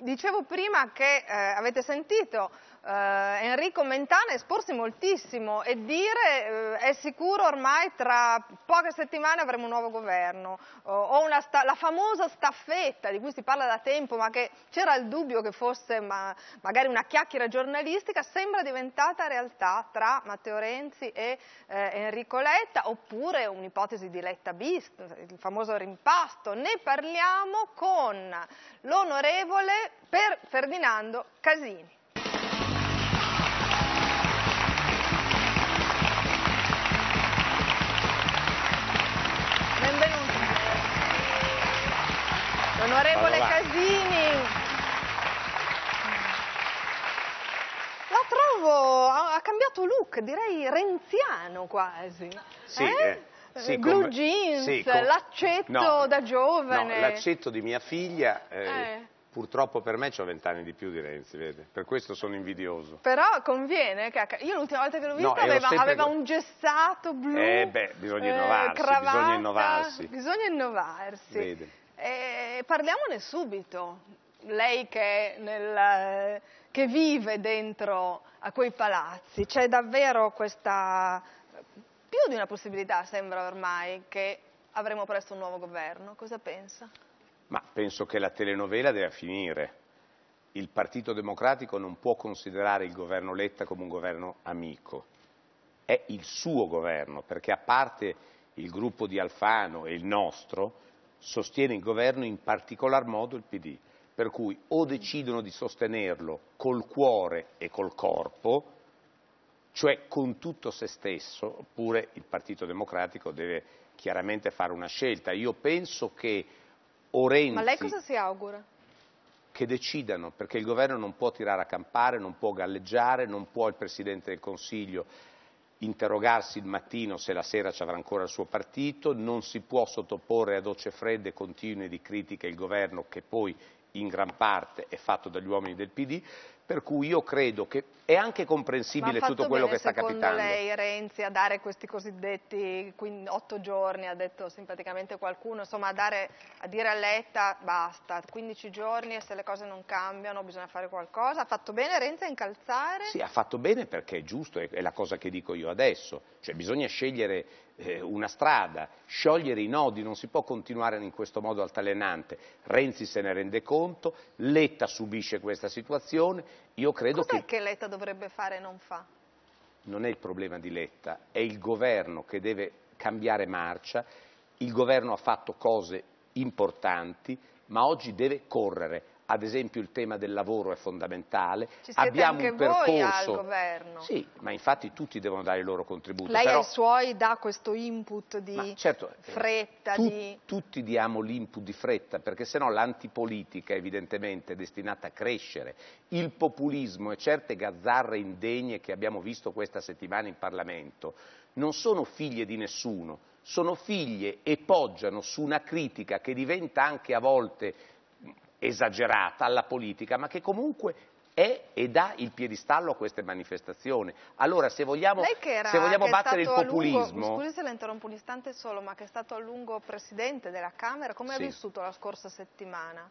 Dicevo prima che avete sentito Enrico Mentana esporsi moltissimo e dire è sicuro ormai tra poche settimane avremo un nuovo governo, la famosa staffetta di cui si parla da tempo ma che c'era il dubbio che fosse magari una chiacchiera giornalistica, sembra diventata realtà tra Matteo Renzi e Enrico Letta, oppure un'ipotesi di Letta bis, il famoso rimpasto. Ne parliamo con l'onorevole Ferdinando Casini. Benvenuto. L'onorevole Casini. La trovo, ha cambiato look, direi renziano quasi. Sì, sì, blue jeans, sì, l'accetto da giovane. No, l'accetto di mia figlia, purtroppo per me c'ho 20 anni di più di Renzi, vede? Per questo sono invidioso. Però conviene, io l'ultima volta che l'ho visto aveva un gessato blu, bisogna innovarsi, bisogna innovarsi. Vede. Parliamone subito, lei che vive dentro a quei palazzi, c'è davvero questa, più di una possibilità sembra ormai, che avremo presto un nuovo governo, cosa pensa? Ma penso che la telenovela deve finire. Il Partito Democratico non può considerare il governo Letta come un governo amico. È il suo governo, perché a parte il gruppo di Alfano e il nostro, sostiene il governo in particolar modo il PD. Per cui o decidono di sostenerlo col cuore e col corpo, cioè con tutto se stesso, oppure il Partito Democratico deve chiaramente fare una scelta. Io penso che Renzi, ma lei cosa si augura? Che decidano, perché il governo non può tirare a campare, non può galleggiare, non può il Presidente del Consiglio interrogarsi il mattino se la sera ci avrà ancora il suo partito, non si può sottoporre a docce fredde e continue di critiche il governo che poi in gran parte è fatto dagli uomini del PD, per cui io credo che è anche comprensibile tutto quello che sta capitando. Ma ha fatto bene secondo lei Renzi a dare questi cosiddetti 8 giorni, ha detto simpaticamente qualcuno, insomma a dire a Letta basta, 15 giorni e se le cose non cambiano bisogna fare qualcosa? Ha fatto bene Renzi a incalzare? Sì, ha fatto bene perché è giusto, è la cosa che dico io adesso, cioè bisogna scegliere una strada, sciogliere i nodi, non si può continuare in questo modo altalenante. Renzi se ne rende conto, Letta subisce questa situazione, io credo che Letta dovrebbe fare e non fa? Non è il problema di Letta, è il governo che deve cambiare marcia, il governo ha fatto cose importanti, ma oggi deve correre. Ad esempio il tema del lavoro è fondamentale. Ci siete anche un percorso... voi al governo. Sì, ma infatti tutti devono dare il loro contributo. Lei ai suoi dà questo input di fretta? Tutti diamo l'input di fretta, perché sennò l'antipolitica evidentemente è destinata a crescere. Il populismo e certe gazzarre indegne che abbiamo visto questa settimana in Parlamento non sono figlie di nessuno, sono figlie e poggiano su una critica che diventa anche a volte esagerata alla politica, ma che comunque è e dà il piedistallo a queste manifestazioni. Allora se vogliamo battere il populismo... Scusi se la interrompo un istante solo, ma che è stato a lungo Presidente della Camera, come ha vissuto la scorsa settimana?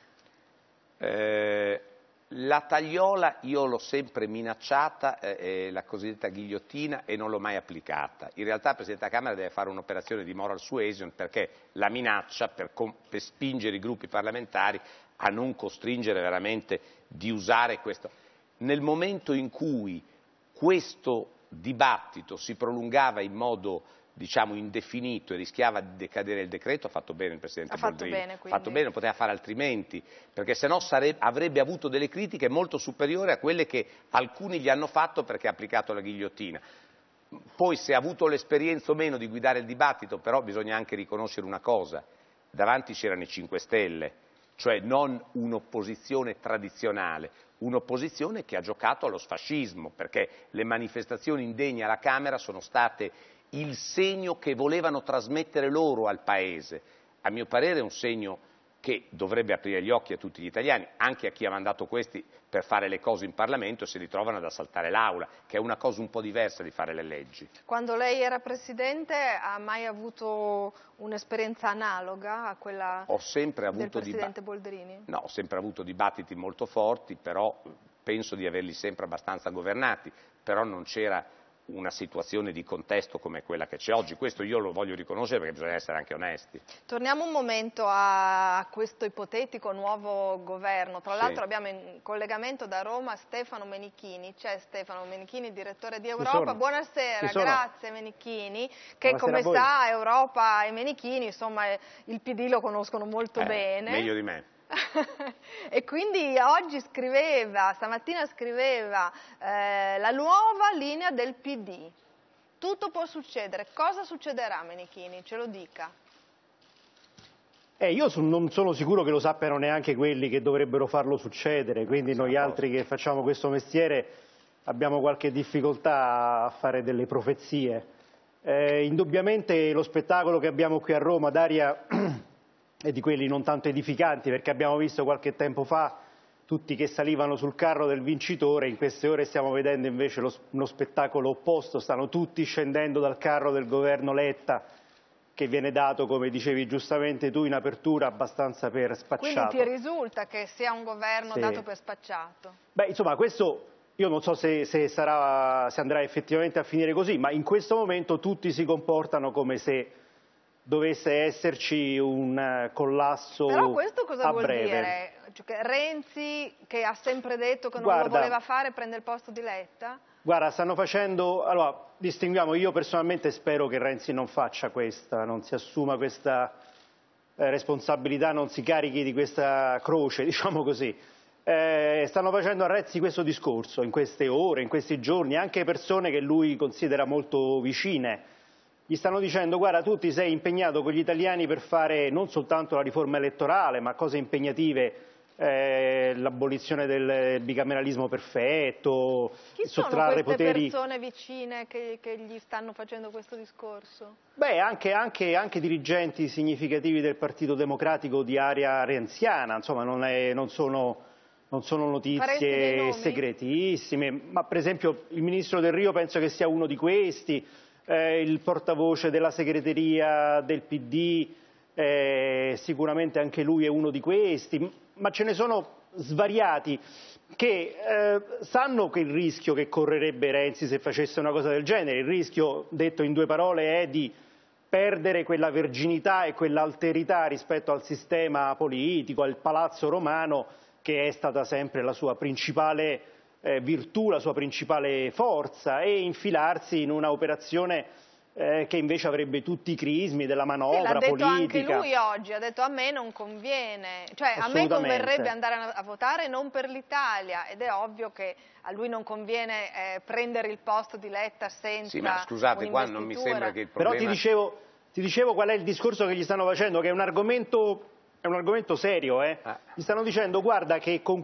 La tagliola io l'ho sempre minacciata, la cosiddetta ghigliottina, e non l'ho mai applicata. In realtà il Presidente della Camera deve fare un'operazione di moral suasion, perché la minaccia per spingere i gruppi parlamentari a non costringere veramente di usare questo. Nel momento in cui questo dibattito si prolungava in modo, diciamo, indefinito e rischiava di decadere il decreto, ha fatto bene il Presidente Boldrini. Ha fatto bene, non poteva fare altrimenti, perché sennò avrebbe avuto delle critiche molto superiori a quelle che alcuni gli hanno fatto perché ha applicato la ghigliottina. Poi se ha avuto l'esperienza o meno di guidare il dibattito, però bisogna anche riconoscere una cosa, davanti c'erano i 5 Stelle, cioè non un'opposizione tradizionale, un'opposizione che ha giocato allo sfascismo, perché le manifestazioni indegne alla Camera sono state il segno che volevano trasmettere loro al Paese. A mio parere è un segno che dovrebbe aprire gli occhi a tutti gli italiani, anche a chi ha mandato questi per fare le cose in Parlamento e si ritrovano ad assaltare l'Aula, che è una cosa un po' diversa di fare le leggi. Quando lei era Presidente ha mai avuto un'esperienza analoga a quella del Presidente Boldrini? No, ho sempre avuto dibattiti molto forti, però penso di averli sempre abbastanza governati, però non c'era una situazione di contesto come quella che c'è oggi. Questo io lo voglio riconoscere perché bisogna essere anche onesti. Torniamo un momento a questo ipotetico nuovo governo. Tra l'altro abbiamo in collegamento da Roma Stefano Menichini. C'è Stefano Menichini, direttore di Europa. Buonasera, grazie Menichini, che buonasera, come sa Europa e Menichini, insomma il PD lo conoscono molto bene. Meglio di me. E quindi stamattina scriveva la nuova linea del PD. Tutto può succedere. Cosa succederà, Menichini? Ce lo dica. Io non sono sicuro che lo sappiano neanche quelli che dovrebbero farlo succedere, quindi noi altri che facciamo questo mestiere abbiamo qualche difficoltà a fare delle profezie. Indubbiamente lo spettacolo che abbiamo qui a Roma, Daria, e di quelli non tanto edificanti, perché abbiamo visto qualche tempo fa tutti che salivano sul carro del vincitore. In queste ore stiamo vedendo invece uno spettacolo opposto, stanno tutti scendendo dal carro del governo Letta, che viene dato, come dicevi giustamente tu, in apertura abbastanza per spacciato. Quindi ti risulta che sia un governo dato per spacciato? Beh, insomma, questo io non so se andrà effettivamente a finire così, ma in questo momento tutti si comportano come se dovesse esserci un collasso a breve. Però questo cosa vuol dire? Cioè, Renzi, che ha sempre detto che non lo voleva fare, prende il posto di Letta? Guarda, stanno facendo... Allora, distinguiamo, io personalmente spero che Renzi non faccia questa, non si assuma questa responsabilità, non si carichi di questa croce, diciamo così. Stanno facendo a Renzi questo discorso in queste ore, in questi giorni, anche persone che lui considera molto vicine. Gli stanno dicendo: guarda, tu ti sei impegnato con gli italiani per fare non soltanto la riforma elettorale, ma cose impegnative, l'abolizione del bicameralismo perfetto, sottrarre poteri. Chi sono queste persone vicine che gli stanno facendo questo discorso? Beh, anche dirigenti significativi del Partito Democratico di area renziana, insomma non sono notizie segretissime, ma per esempio il ministro Del Rio penso che sia uno di questi. Il portavoce della segreteria del PD, sicuramente anche lui è uno di questi, ma ce ne sono svariati che sanno che il rischio che correrebbe Renzi se facesse una cosa del genere, il rischio, detto in due parole, è di perdere quella verginità e quell'alterità rispetto al sistema politico, al palazzo romano, che è stata sempre la sua principale virtù, la sua principale forza, e infilarsi in una operazione che invece avrebbe tutti i crismi della manovra politica. L'ha detto anche lui oggi, ha detto: a me non conviene, cioè a me converrebbe andare a votare non per l'Italia, ed è ovvio che a lui non conviene prendere il posto di Letta senza. Sì, ma scusate, qua non mi sembra che il problema... Però ti dicevo qual è il discorso che gli stanno facendo, che è un argomento serio. Gli stanno dicendo: guarda che con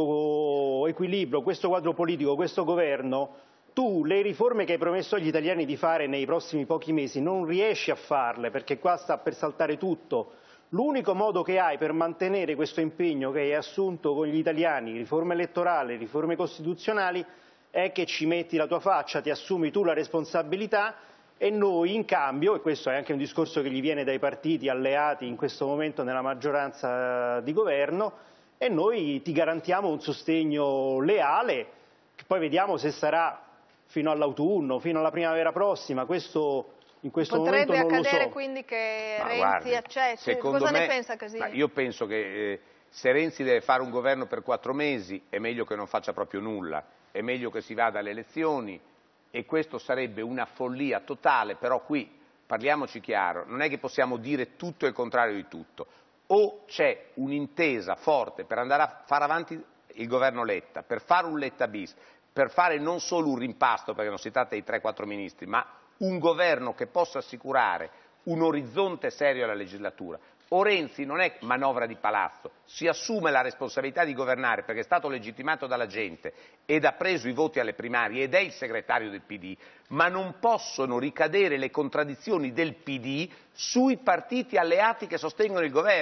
questo equilibrio, questo quadro politico, questo governo, tu le riforme che hai promesso agli italiani di fare nei prossimi pochi mesi non riesci a farle, perché qua sta per saltare tutto. L'unico modo che hai per mantenere questo impegno che hai assunto con gli italiani, riforma elettorale, riforme costituzionali, è che ci metti la tua faccia, ti assumi tu la responsabilità, e noi in cambio, e questo è anche un discorso che gli viene dai partiti alleati in questo momento nella maggioranza di governo, e noi ti garantiamo un sostegno leale, che poi vediamo se sarà fino all'autunno, fino alla primavera prossima. Questo in questo momento non lo so. Potrebbe accadere quindi che Renzi accetti? Cosa ne pensa Casini? Io penso che se Renzi deve fare un governo per 4 mesi è meglio che non faccia proprio nulla, è meglio che si vada alle elezioni, e questo sarebbe una follia totale. Però qui parliamoci chiaro, non è che possiamo dire tutto e il contrario di tutto. O c'è un'intesa forte per andare a fare avanti il governo Letta, per fare un Letta bis, per fare non solo un rimpasto, perché non si tratta di 3-4 ministri, ma un governo che possa assicurare un orizzonte serio alla legislatura. O Renzi non è manovra di palazzo, si assume la responsabilità di governare perché è stato legittimato dalla gente ed ha preso i voti alle primarie ed è il segretario del PD, ma non possono ricadere le contraddizioni del PD sui partiti alleati che sostengono il governo,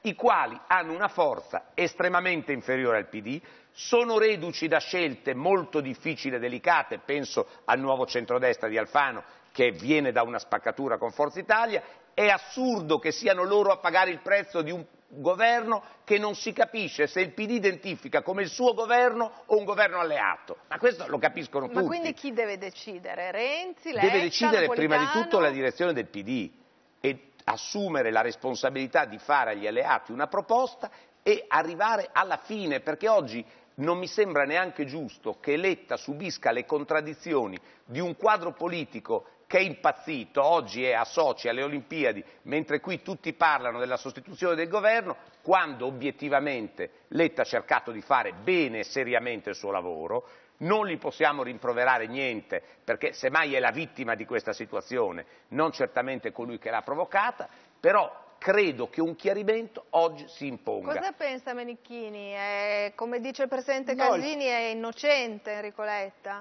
i quali hanno una forza estremamente inferiore al PD, sono reduci da scelte molto difficili e delicate, penso al nuovo centrodestra di Alfano che viene da una spaccatura con Forza Italia. È assurdo che siano loro a pagare il prezzo di un governo che non si capisce se il PD identifica come il suo governo o un governo alleato, ma questo lo capiscono tutti. Ma quindi chi deve decidere? Renzi, Letta, deve decidere Napolitano? prima di tutto la direzione del PD e assumere la responsabilità di fare agli alleati una proposta e arrivare alla fine, perché oggi non mi sembra neanche giusto che Letta subisca le contraddizioni di un quadro politico che è impazzito, oggi è a Sochi, alle Olimpiadi, mentre qui tutti parlano della sostituzione del governo, quando obiettivamente Letta ha cercato di fare bene e seriamente il suo lavoro. Non gli possiamo rimproverare niente, perché semmai è la vittima di questa situazione, non certamente colui che l'ha provocata, però credo che un chiarimento oggi si imponga. Cosa pensa Menichini? Come dice il Presidente Casini, è innocente Enrico Letta?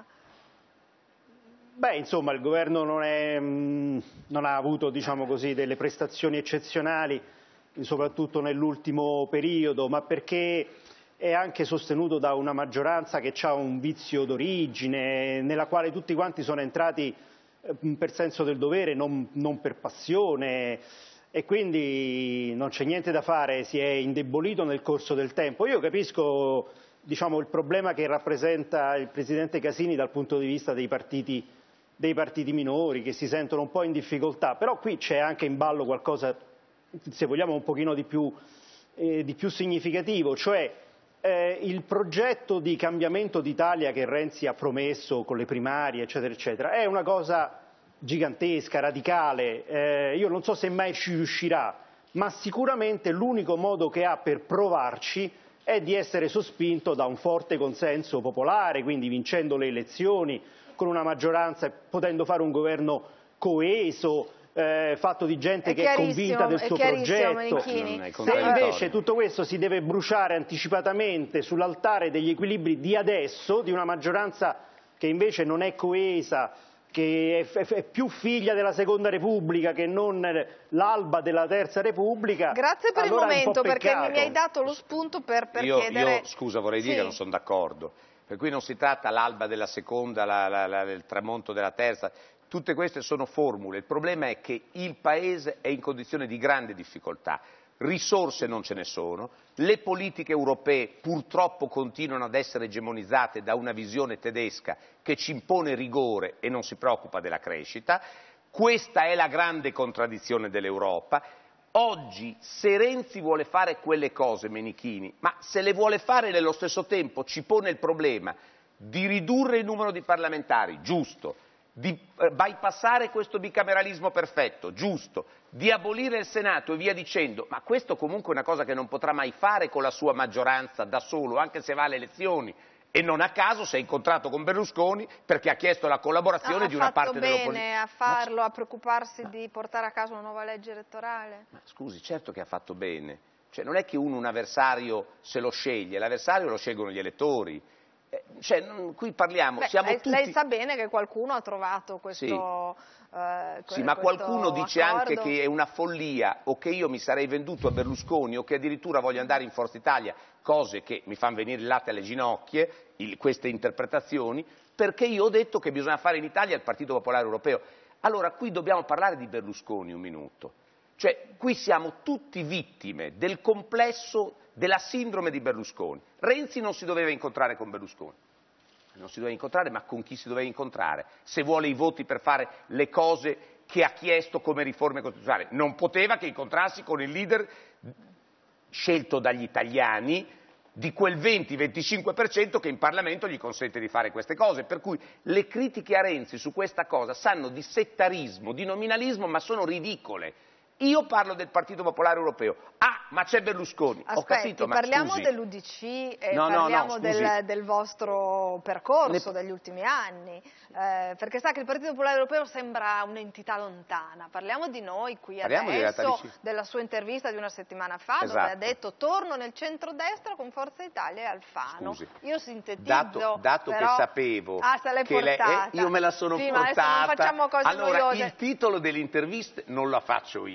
Beh, insomma, il governo non ha avuto, diciamo così, delle prestazioni eccezionali, soprattutto nell'ultimo periodo, ma perché è anche sostenuto da una maggioranza che ha un vizio d'origine, nella quale tutti quanti sono entrati per senso del dovere, non per passione, e quindi non c'è niente da fare, si è indebolito nel corso del tempo. Io capisco, diciamo, il problema che rappresenta il Presidente Casini dal punto di vista dei partiti minori che si sentono un po' in difficoltà, però qui c'è anche in ballo qualcosa, se vogliamo, un pochino di più significativo, cioè il progetto di cambiamento d'Italia che Renzi ha promesso con le primarie, eccetera, eccetera, è una cosa gigantesca, radicale, io non so se mai ci riuscirà, ma sicuramente l'unico modo che ha per provarci è di essere sospinto da un forte consenso popolare, quindi vincendo le elezioni, con una maggioranza e potendo fare un governo coeso, fatto di gente che è convinta del suo progetto. Se invece tutto questo si deve bruciare anticipatamente sull'altare degli equilibri di adesso, di una maggioranza che invece non è coesa, che è più figlia della Seconda Repubblica che non l'alba della Terza Repubblica. Grazie per allora il momento, perché mi hai dato lo spunto per chiedere... Io, scusa, vorrei dire che non sono d'accordo. Per cui non si tratta l'alba della seconda, il tramonto della terza, tutte queste sono formule. Il problema è che il Paese è in condizione di grande difficoltà, risorse non ce ne sono, le politiche europee purtroppo continuano ad essere egemonizzate da una visione tedesca che ci impone rigore e non si preoccupa della crescita, questa è la grande contraddizione dell'Europa. Oggi, se Renzi vuole fare quelle cose, Menichini, ma se le vuole fare nello stesso tempo ci pone il problema di ridurre il numero di parlamentari, giusto, di bypassare questo bicameralismo perfetto, giusto, di abolire il Senato e via dicendo, ma questo comunque è una cosa che non potrà mai fare con la sua maggioranza da solo, anche se va alle elezioni. E non a caso si è incontrato con Berlusconi perché ha chiesto la collaborazione di una parte dell'opposizione. Ha fatto bene a farlo, a preoccuparsi di portare a casa una nuova legge elettorale? Ma scusi, certo che ha fatto bene. Cioè, non è che un avversario se lo sceglie, l'avversario lo scelgono gli elettori. Qui parliamo, siamo tutti... Lei sa bene che qualcuno ha trovato questo... Sì, ma qualcuno dice accordo. Anche che è una follia o che io mi sarei venduto a Berlusconi o che addirittura voglio andare in Forza Italia, cose che mi fanno venire il latte alle ginocchia, queste interpretazioni, perché io ho detto che bisogna fare in Italia il Partito Popolare Europeo. Allora qui dobbiamo parlare di Berlusconi un minuto. Cioè, qui siamo tutti vittime del complesso della sindrome di Berlusconi. Renzi non si doveva incontrare con Berlusconi. Non si doveva incontrare, ma con chi si doveva incontrare? Se vuole i voti per fare le cose che ha chiesto come riforme costituzionali. Non poteva che incontrarsi con il leader scelto dagli italiani di quel 20-25% che in Parlamento gli consente di fare queste cose. Per cui le critiche a Renzi su questa cosa sanno di settarismo, di nominalismo, ma sono ridicole. Io parlo del Partito Popolare Europeo. Ah, ma c'è Berlusconi. Aspetti, ho capito, ma parliamo scusi. dell'UDC e No, parliamo scusi. del vostro percorso degli ultimi anni, perché sa che il Partito Popolare Europeo sembra un'entità lontana. Parliamo di noi qui adesso, della sua intervista di una settimana fa, esatto, dove ha detto torno nel centrodestra con Forza Italia e Alfano. Scusi. Io sintetizzo, dato però... che sapevo se l'è che portata. io me la sono sì, portata, ma adesso non facciamo cose allora noiose. il titolo delle interviste non la faccio io.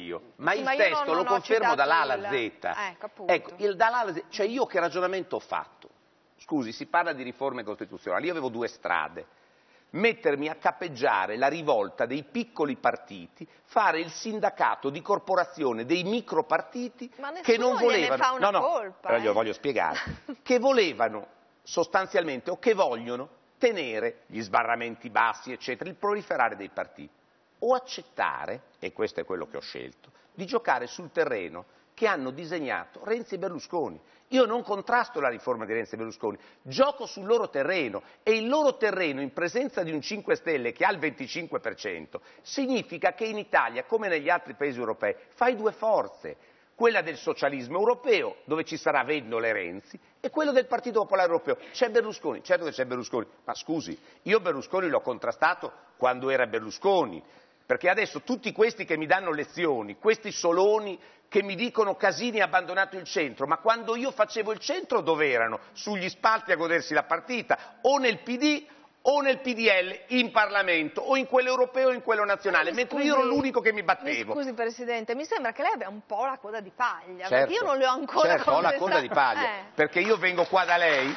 io, ma sì, il ma testo lo confermo dall'A alla Z. Ecco, dall'A alla Z, cioè io che ragionamento ho fatto? Scusi, si parla di riforme costituzionali, io avevo due strade. Mettermi a cappeggiare la rivolta dei piccoli partiti, fare il sindacato di corporazione dei micropartiti che non volevano, fa una colpa, glielo voglio spiegare, che volevano sostanzialmente o che vogliono tenere gli sbarramenti bassi, eccetera, il proliferare dei partiti, o accettare, e questo è quello che ho scelto, di giocare sul terreno che hanno disegnato Renzi e Berlusconi. Io non contrasto la riforma di Renzi e Berlusconi, gioco sul loro terreno e il loro terreno in presenza di un 5 Stelle che ha il 25% significa che in Italia, come negli altri paesi europei, fai due forze, quella del socialismo europeo, dove ci sarà Vendola e Renzi, e quello del Partito Popolare Europeo. C'è Berlusconi, certo che c'è Berlusconi, ma scusi, io Berlusconi l'ho contrastato quando era Berlusconi, perché adesso tutti questi che mi danno lezioni, questi soloni che mi dicono Casini ha abbandonato il centro, ma quando io facevo il centro dove erano? Sugli spalti a godersi la partita, o nel PD o nel PDL in Parlamento, o in quello europeo o in quello nazionale, mentre io ero l'unico che mi battevo. Mi scusi Presidente, mi sembra che lei abbia un po' la coda di paglia, certo, perché io non le ho ancora certo, ho la coda di paglia, perché io vengo qua da lei.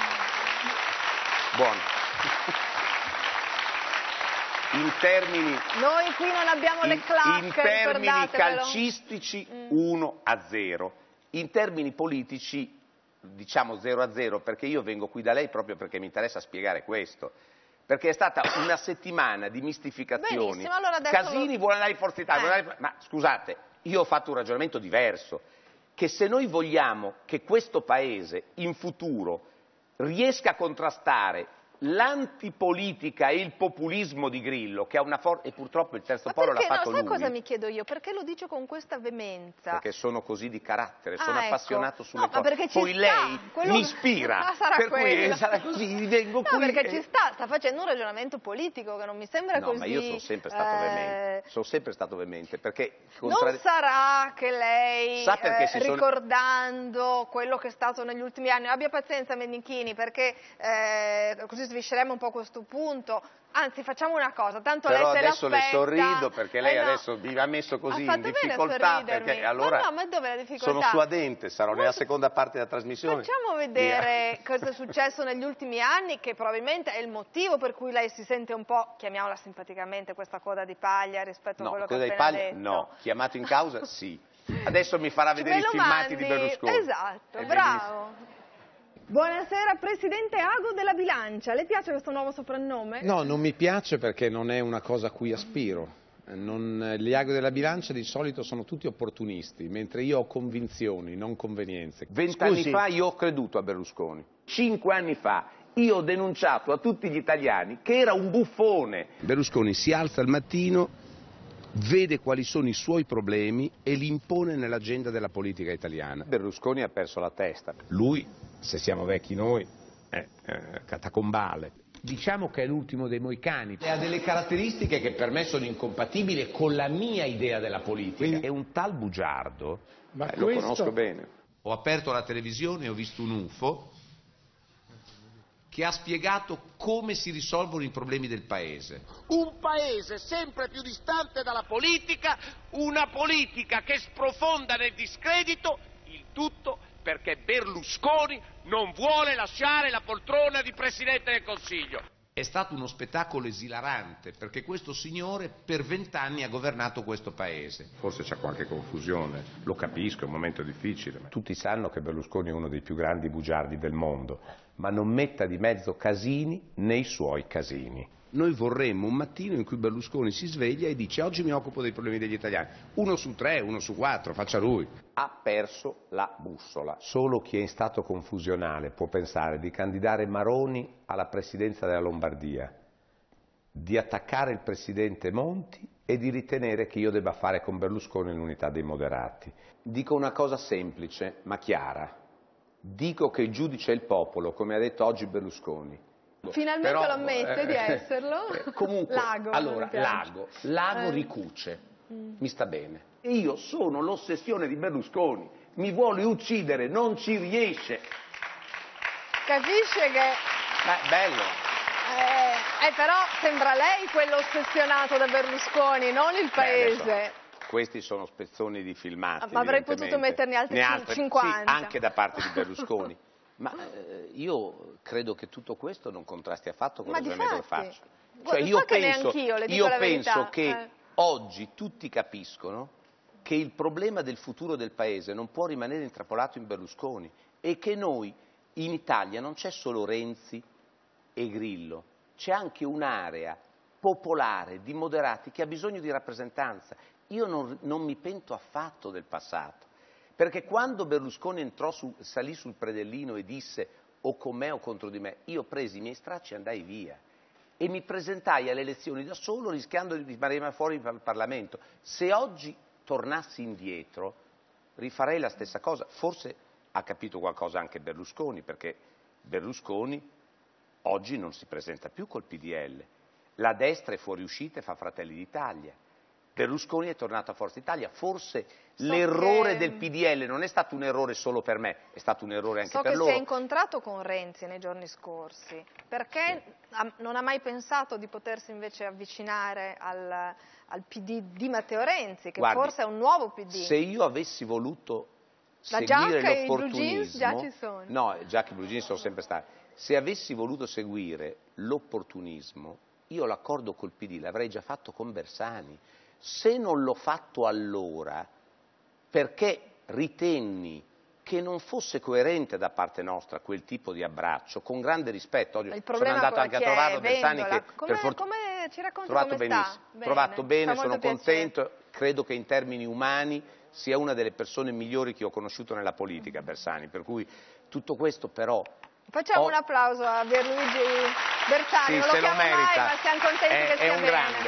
Buono. In termini, noi qui non abbiamo le clacche, in termini calcistici 1-0, in termini politici diciamo 0-0, perché io vengo qui da lei proprio perché mi interessa spiegare questo, perché è stata una settimana di mistificazioni. Benissimo, allora adesso Casini vuole andare in Forza Italia, ma scusate, io ho fatto un ragionamento diverso, che se noi vogliamo che questo Paese in futuro riesca a contrastare l'antipolitica e il populismo di Grillo, che ha una forza, e purtroppo il terzo polo l'ha fatto lui. Sai cosa mi chiedo io? Perché lo dice con questa veemenza? Perché sono così di carattere, sono appassionato sulle cose. Ma perché poi lei mi ispira, per cui sarà così, vengo qui. No, perché sta facendo un ragionamento politico che non mi sembra così. No, ma io sono sempre stato veemente, sono sempre stato veemente, perché non sarà che lei, ricordando quello che è stato negli ultimi anni, abbia pazienza Menichini, perché così svisceremo un po' questo punto, anzi facciamo una cosa, tanto però lei se adesso le sorrido perché lei adesso mi ha messo così in difficoltà, perché allora ma dove la difficoltà? Sono suadente, sarò nella seconda parte della trasmissione. Facciamo vedere cosa è successo negli ultimi anni, che probabilmente è il motivo per cui lei si sente un po', chiamiamola simpaticamente, questa coda di paglia rispetto a quello che ha appena detto. No, chiamato in causa sì. Adesso mi farà vedere i filmati di Berlusconi. Esatto, bravo. Buonasera Presidente Ago della Bilancia, le piace questo nuovo soprannome? No, non mi piace perché non è una cosa a cui aspiro. Gli Ago della Bilancia di solito sono tutti opportunisti, mentre io ho convinzioni, non convenienze. 20 anni fa io ho creduto a Berlusconi, 5 anni fa io ho denunciato a tutti gli italiani che era un buffone. Berlusconi si alza al mattino, vede quali sono i suoi problemi e li impone nell'agenda della politica italiana. Berlusconi ha perso la testa. Lui, se siamo vecchi noi, è catacombale. Diciamo che è l'ultimo dei moicani. Ha delle caratteristiche che per me sono incompatibili con la mia idea della politica. Quindi è un tal bugiardo, lo conosco bene. Ho aperto la televisione e ho visto un UFO che ha spiegato come si risolvono i problemi del paese. Un paese sempre più distante dalla politica, una politica che sprofonda nel discredito, il tutto perché Berlusconi non vuole lasciare la poltrona di Presidente del Consiglio. È stato uno spettacolo esilarante, perché questo signore per 20 anni ha governato questo paese. Forse c'è qualche confusione, lo capisco, è un momento difficile. Ma tutti sanno che Berlusconi è uno dei più grandi bugiardi del mondo, ma non metta di mezzo Casini nei suoi casini. Noi vorremmo un mattino in cui Berlusconi si sveglia e dice: oggi mi occupo dei problemi degli italiani. 1 su 3, 1 su 4, faccia lui. Ha perso la bussola. Solo chi è in stato confusionale può pensare di candidare Maroni alla presidenza della Lombardia, di attaccare il presidente Monti e di ritenere che io debba fare con Berlusconi l'unità dei moderati. Dico una cosa semplice ma chiara. Dico che il giudice è il popolo, come ha detto oggi Berlusconi. Finalmente lo ammette di esserlo. Comunque, Lago ricuce, mi sta bene. Io sono l'ossessione di Berlusconi, mi vuole uccidere, non ci riesce. Capisce che... Ma è bello. Però sembra lei quello ossessionato da Berlusconi, non il paese. questi sono spezzoni di filmati. Ma avrei potuto metterne altri 50. Sì, anche da parte di Berlusconi. Ma io credo che tutto questo non contrasti affatto con il ragionamento che faccio. Cioè io penso che oggi tutti capiscono che il problema del futuro del Paese non può rimanere intrappolato in Berlusconi e che noi in Italia non c'è solo Renzi e Grillo, c'è anche un'area popolare di moderati che ha bisogno di rappresentanza. Io non mi pento affatto del passato, perché quando Berlusconi salì sul predellino e disse o con me o contro di me, io presi i miei stracci e andai via e mi presentai alle elezioni da solo rischiando di rimanere fuori dal Parlamento. Se oggi tornassi indietro rifarei la stessa cosa. Forse ha capito qualcosa anche Berlusconi, perché Berlusconi oggi non si presenta più col PDL. La destra è fuoriuscita e fa Fratelli d'Italia. Berlusconi è tornato a Forza Italia. Forse l'errore del PDL non è stato un errore solo per me, è stato un errore anche per loro. So che si è incontrato con Renzi nei giorni scorsi. Perché non ha mai pensato di potersi invece avvicinare al PD di Matteo Renzi, che forse è un nuovo PD? Se io avessi voluto seguire l'opportunismo... i blue jeans già ci sono. No, già che i blue jeans sono sempre stati. Se avessi voluto seguire l'opportunismo, io l'accordo col PD l'avrei già fatto con Bersani. Se non l'ho fatto allora, perché ritenni che non fosse coerente da parte nostra quel tipo di abbraccio, con grande rispetto, oggi sono andato anche a trovarlo Bersani che come ci racconti trovato come benissimo, sta? trovato bene, sono piacere. contento, credo che in termini umani sia una delle persone migliori che ho conosciuto nella politica, Bersani, per cui tutto questo però... Facciamo un applauso a Pierluigi Bersani, non lo chiamo mai, ma siamo contenti che sia bene. È un grande.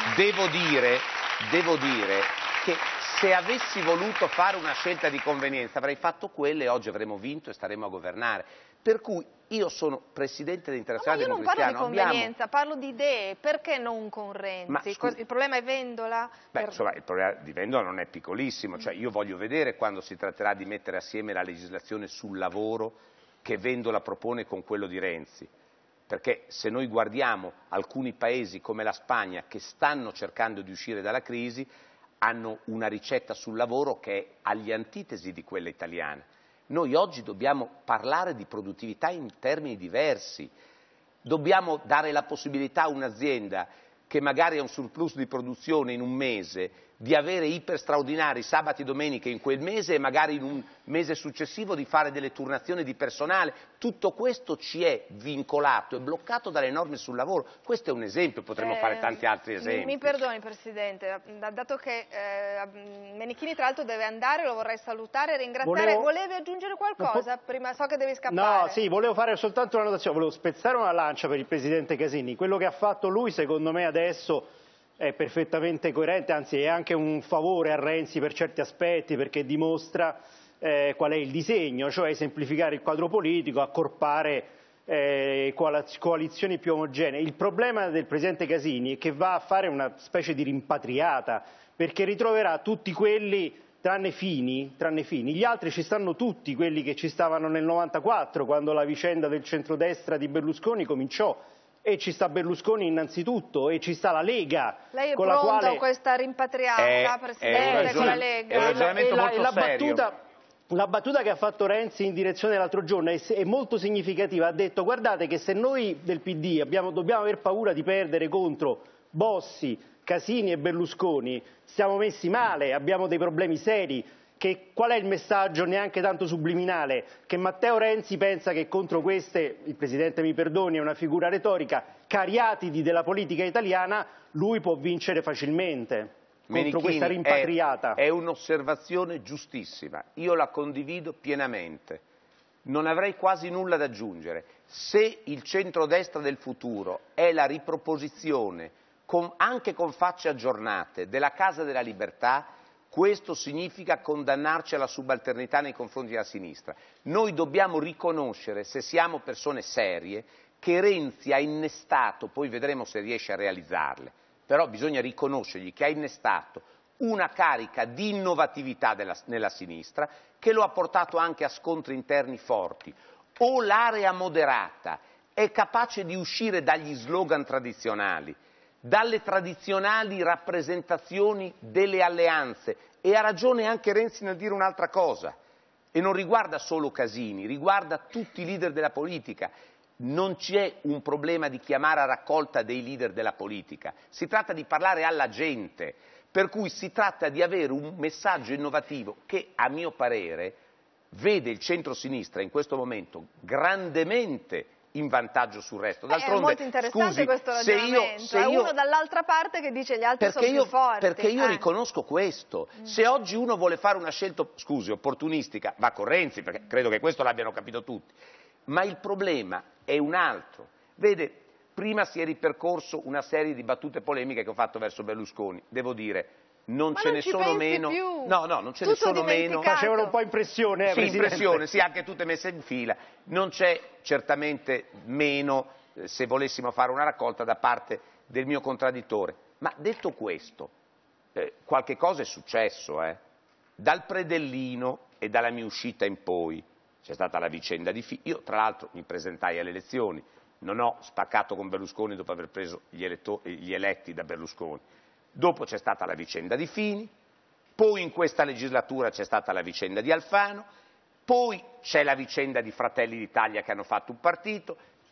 Devo dire che se avessi voluto fare una scelta di convenienza avrei fatto quella e oggi avremmo vinto e staremo a governare. Per cui io sono presidente dell'Internazionale Democristiano. Io non parlo di convenienza, parlo di idee. Perché non con Renzi? Il problema è Vendola? Insomma, il problema di Vendola non è piccolissimo. Cioè, io voglio vedere quando si tratterà di mettere assieme la legislazione sul lavoro che Vendola propone con quello di Renzi. Perché se noi guardiamo alcuni paesi come la Spagna che stanno cercando di uscire dalla crisi, hanno una ricetta sul lavoro che è agli antitesi di quella italiana. Noi oggi dobbiamo parlare di produttività in termini diversi, dobbiamo dare la possibilità a un'azienda che magari ha un surplus di produzione in un mese di avere iper straordinari sabati e domeniche in quel mese e magari in un mese successivo di fare delle turnazioni di personale. Tutto questo ci è vincolato e bloccato dalle norme sul lavoro. Questo è un esempio, potremmo fare tanti altri esempi. Mi perdoni Presidente, dato che Menichini tra l'altro deve andare, lo vorrei salutare e ringraziare. Volevi aggiungere qualcosa? Prima so che devi scappare. No, sì, volevo fare soltanto una notazione, volevo spezzare una lancia per il Presidente Casini. Quello che ha fatto lui secondo me adesso è perfettamente coerente, anzi è anche un favore a Renzi per certi aspetti, perché dimostra qual è il disegno, cioè semplificare il quadro politico, accorpare coalizioni più omogenee. Il problema del Presidente Casini è che va a fare una specie di rimpatriata, perché ritroverà tutti quelli, tranne Fini, gli altri ci stanno tutti, quelli che ci stavano nel 94, quando la vicenda del centrodestra di Berlusconi cominciò. E ci sta Berlusconi innanzitutto, e ci sta la Lega. Lei è con pronto la quale... a questa rimpatriata, Presidente, con la Lega? È un ragionamento molto serio. La battuta che ha fatto Renzi in direzione l'altro giorno è molto significativa. Ha detto: guardate che se noi del PD dobbiamo aver paura di perdere contro Bossi, Casini e Berlusconi, stiamo messi male, abbiamo dei problemi seri. Qual è il messaggio neanche tanto subliminale? Che Matteo Renzi pensa che contro queste, il Presidente mi perdoni, è una figura retorica, cariatidi della politica italiana, lui può vincere facilmente contro questa rimpatriata. È un'osservazione giustissima, io la condivido pienamente, non avrei quasi nulla da aggiungere. Se il centrodestra del futuro è la riproposizione, anche con facce aggiornate, della Casa della Libertà, questo significa condannarci alla subalternità nei confronti della sinistra. Noi dobbiamo riconoscere, se siamo persone serie, che Renzi ha innestato, poi vedremo se riesce a realizzarle, però bisogna riconoscergli che ha innestato una carica di innovatività nella sinistra che lo ha portato anche a scontri interni forti. O l'area moderata è capace di uscire dagli slogan tradizionali, dalle tradizionali rappresentazioni delle alleanze. E ha ragione anche Renzi nel dire un'altra cosa, e non riguarda solo Casini, riguarda tutti i leader della politica. Non c'è un problema di chiamare a raccolta dei leader della politica, si tratta di parlare alla gente, per cui si tratta di avere un messaggio innovativo che, a mio parere, vede il centro-sinistra in questo momento grandemente in vantaggio sul resto. D'altronde, è molto interessante questo ragionamento, è uno dall'altra parte che dice gli altri sono più forti. Perché io riconosco questo, se oggi uno vuole fare una scelta, opportunistica, va con Renzi, perché credo che questo l'abbiano capito tutti, ma il problema è un altro. Vede, prima si è ripercorso una serie di battute polemiche che ho fatto verso Berlusconi, devo dire, non ce ne sono meno. Più. No, non ce ne sono meno. Facevano un po' impressione, sì, impressione, sì, anche tutte messe in fila. Non c'è certamente meno, se volessimo fare una raccolta, da parte del mio contraddittore. Ma detto questo, qualche cosa è successo, Dal Predellino e dalla mia uscita in poi c'è stata la vicenda di Fini. Io, tra l'altro, mi presentai alle elezioni, non ho spaccato con Berlusconi dopo aver preso gli eletti da Berlusconi. Dopo c'è stata la vicenda di Fini, poi in questa legislatura c'è stata la vicenda di Alfano, poi c'è la vicenda di Fratelli d'Italia che hanno fatto un partito,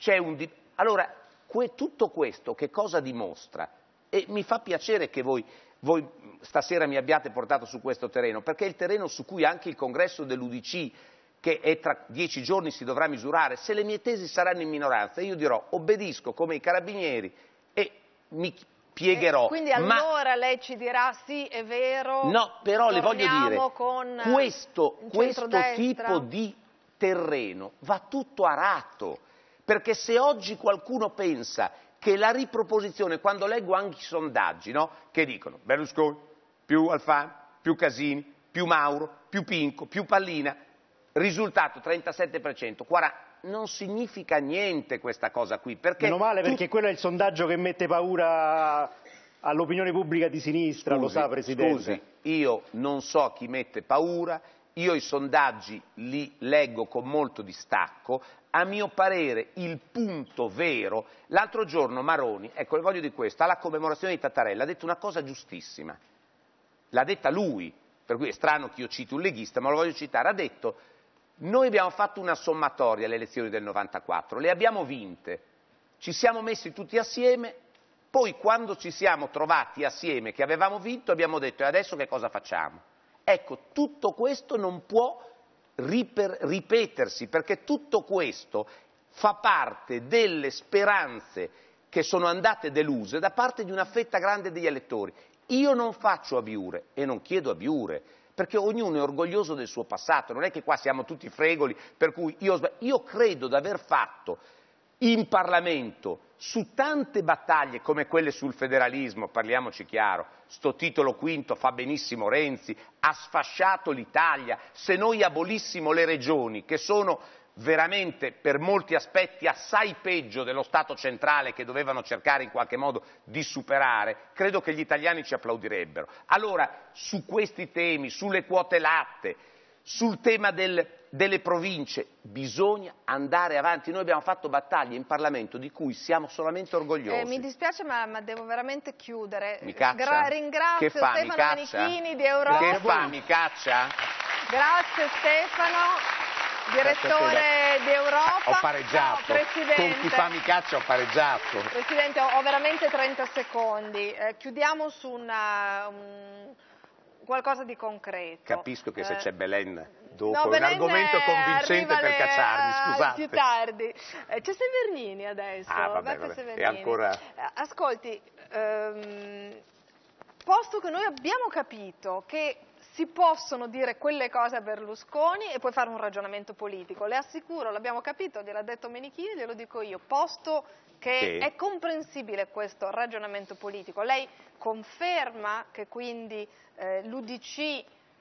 allora tutto questo che cosa dimostra? E mi fa piacere che voi stasera mi abbiate portato su questo terreno, perché è il terreno su cui anche il congresso dell'UDC, che tra 10 giorni si dovrà misurare, se le mie tesi saranno in minoranza, io dirò obbedisco come i carabinieri e mi piegherò. Quindi allora lei ci dirà sì, è vero. No, però le voglio dire, con questo tipo di terreno va tutto arato, perché se oggi qualcuno pensa che la riproposizione, quando leggo anche i sondaggi, no, che dicono Berlusconi, più Alfano, più Casini, più Mauro, più Pinco, più Pallina, risultato 37%, non significa niente questa cosa qui. Perché meno male, perché quello è il sondaggio che mette paura all'opinione pubblica di sinistra, lo sa, Presidente. Scusi, io non so chi mette paura, io i sondaggi li leggo con molto distacco, a mio parere il punto vero, l'altro giorno Maroni, ecco le voglio di questo, alla commemorazione di Tattarella ha detto una cosa giustissima, l'ha detta lui, per cui è strano che io citi un leghista, ma lo voglio citare, ha detto: noi abbiamo fatto una sommatoria alle elezioni del 94, le abbiamo vinte, ci siamo messi tutti assieme, poi quando ci siamo trovati assieme che avevamo vinto abbiamo detto e adesso che cosa facciamo? Ecco, tutto questo non può ripetersi, perché tutto questo fa parte delle speranze che sono andate deluse da parte di una fetta grande degli elettori. Io non faccio abiure e non chiedo abiure, perché ognuno è orgoglioso del suo passato, non è che qua siamo tutti fregoli, per cui io credo di aver fatto in Parlamento su tante battaglie come quelle sul federalismo, parliamoci chiaro, sto titolo quinto fa benissimo Renzi, ha sfasciato l'Italia, se noi abolissimo le regioni, che sono veramente per molti aspetti assai peggio dello Stato centrale che dovevano cercare in qualche modo di superare, credo che gli italiani ci applaudirebbero. Allora, su questi temi, sulle quote latte, sul tema delle province, bisogna andare avanti. Noi abbiamo fatto battaglie in Parlamento di cui siamo solamente orgogliosi. Mi dispiace, ma devo veramente chiudere. Mi caccia? Ringrazio Stefano Manichini di Europa. Che fa, mi caccia? Grazie Stefano. Direttore di Europa. Ho pareggiato, no, Presidente. Con chi fa mi caccia ho pareggiato. Presidente, ho veramente 30 secondi. Chiudiamo su qualcosa di concreto. Capisco che se c'è Belen dopo è un argomento convincente per cacciarmi, scusate. Più tardi. C'è Severnini adesso. Vabbè. Severnini. E ancora... Ascolti, posto che noi abbiamo capito che si possono dire quelle cose a Berlusconi e poi fare un ragionamento politico. Le assicuro, l'abbiamo capito, gliel'ha detto Menichini, glielo dico io, posto che è comprensibile questo ragionamento politico. Lei conferma che quindi l'UDC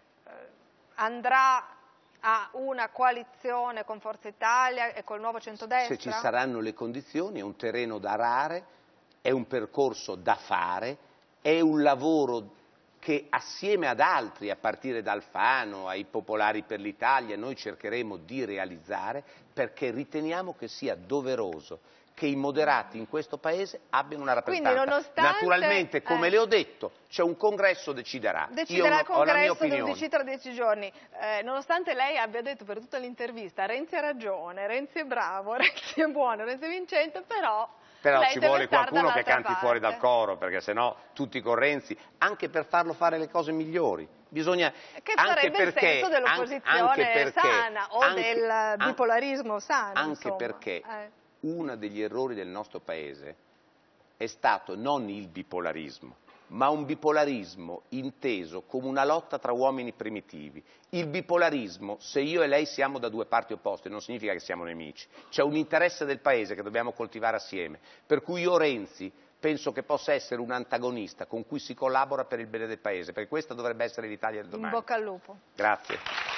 andrà a una coalizione con Forza Italia e col nuovo centrodestra? Se ci saranno le condizioni, è un terreno da arare, è un percorso da fare, è un lavoro che assieme ad altri, a partire da Alfano, ai Popolari per l'Italia, noi cercheremo di realizzare, perché riteniamo che sia doveroso che i moderati in questo Paese abbiano una rappresentanza. Quindi, nonostante, naturalmente, come le ho detto, c'è un congresso, deciderà. Deciderà il congresso del 12 tra 10 giorni. Nonostante lei abbia detto per tutta l'intervista Renzi ha ragione, Renzi è bravo, Renzi è buono, Renzi è vincente, però ci vuole qualcuno che canti fuori dal coro, perché sennò tutti con Renzi, anche per farlo fare le cose migliori. Bisogna, che sarebbe il senso dell'opposizione sana o del bipolarismo sano. Anche perché uno degli errori del nostro Paese è stato non il bipolarismo, ma un bipolarismo inteso come una lotta tra uomini primitivi. Il bipolarismo, se io e lei siamo da due parti opposte, non significa che siamo nemici. C'è un interesse del Paese che dobbiamo coltivare assieme, per cui io Renzi penso che possa essere un antagonista con cui si collabora per il bene del Paese, perché questa dovrebbe essere l'Italia del domani. In bocca al lupo. Grazie.